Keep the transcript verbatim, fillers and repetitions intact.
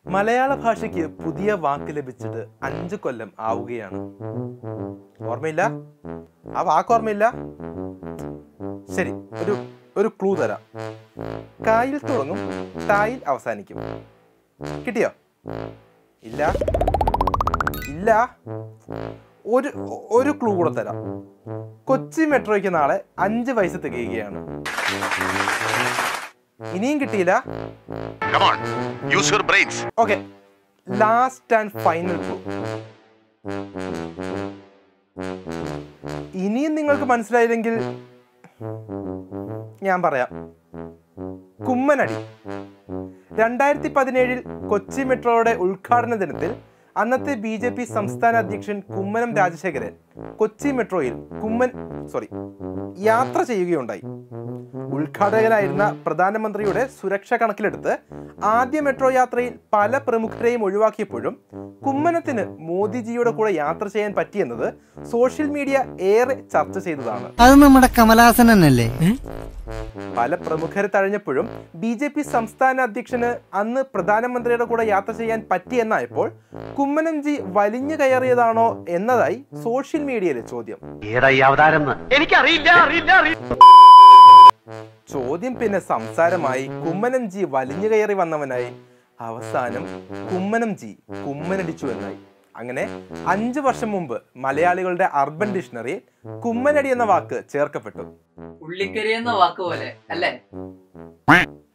മലയാള ഭാഷയ്ക്ക് പുതിയ വാക്ക് ലഭിച്ചിട്ട് അഞ്ചു കൊല്ലം ആവുകയാണ്. ഓർമ്മയില്ല? ആ വാക്ക് ഓർമ്മയില്ല? ശരി, ഒരു ഒരു ക്ലൂ തരാം. കായിൽ തുടങ്ങും, ടായിൽ അവസാനിക്കും. കിട്ടിയോ? ഇല്ല ഇല്ല ഒരു ഒരു ക്ലൂ കൂടെ തരാം. കൊച്ചി മെട്രോയ്ക്ക് നാളെ അഞ്ച് വയസ്സ് തികയുകയാണ്. ഇനിയും കിട്ടിയില്ല. Okay, last and final clue. ഇനിയും നിങ്ങൾക്ക് മനസ്സിലായില്ലെങ്കിൽ ഞാൻ പറയാം. കുമ്മനടി. രണ്ടായിരത്തി പതിനേഴിൽ കൊച്ചി മെട്രോയുടെ ഉദ്ഘാടന ദിനത്തിൽ അന്നത്തെ ബി ജെ പി സംസ്ഥാന അധ്യക്ഷൻ കുമ്മനം രാജശേഖരൻ കൊച്ചി മെട്രോയിൽ കുമ്മൻ സോറി യാത്ര ചെയ്യുകയുണ്ടായി. ഉദ്ഘാടകനായിരുന്ന പ്രധാനമന്ത്രിയുടെ സുരക്ഷ കണക്കിലെടുത്ത് ആദ്യ മെട്രോ യാത്രയിൽ പല പ്രമുഖരെയും ഒഴിവാക്കിയപ്പോഴും കുമ്മനത്തിന് മോദിജിയുടെ കൂടെ യാത്ര ചെയ്യാൻ പറ്റിയെന്നത് സോഷ്യൽ മീഡിയ ഏറെ ചർച്ച ചെയ്തതാണ്. അത് നമ്മുടെ കമലഹാസനല്ലേ? പല പ്രമുഖരെ തഴഞ്ഞപ്പോഴും ബി ജെ പി സംസ്ഥാന അധ്യക്ഷന് അന്ന് പ്രധാനമന്ത്രിയുടെ കൂടെ യാത്ര ചെയ്യാൻ പറ്റിയെന്നായപ്പോൾ കുമ്മനം ജി വലിഞ്ഞു കയറിയതാണോ എന്നതായി സോഷ്യൽ മീഡിയയിലെ ചോദ്യം. ചോദ്യം പിന്നെ സംസാരമായി. കുമ്മനം ജി വലിഞ്ഞു കയറി വന്നവനായി. അവസാനം കുമ്മനം ജി കുമ്മനടിച്ചു എന്നായി. അങ്ങനെ അഞ്ചു വർഷം മുമ്പ് മലയാളികളുടെ അർബൻ ഡിക്ഷണറിയിൽ കുമ്മനടി എന്ന വാക്ക് ചേർക്കപ്പെട്ടു. ഉള്ളിക്കരി എന്ന വാക്ക് പോലെ അല്ലേ?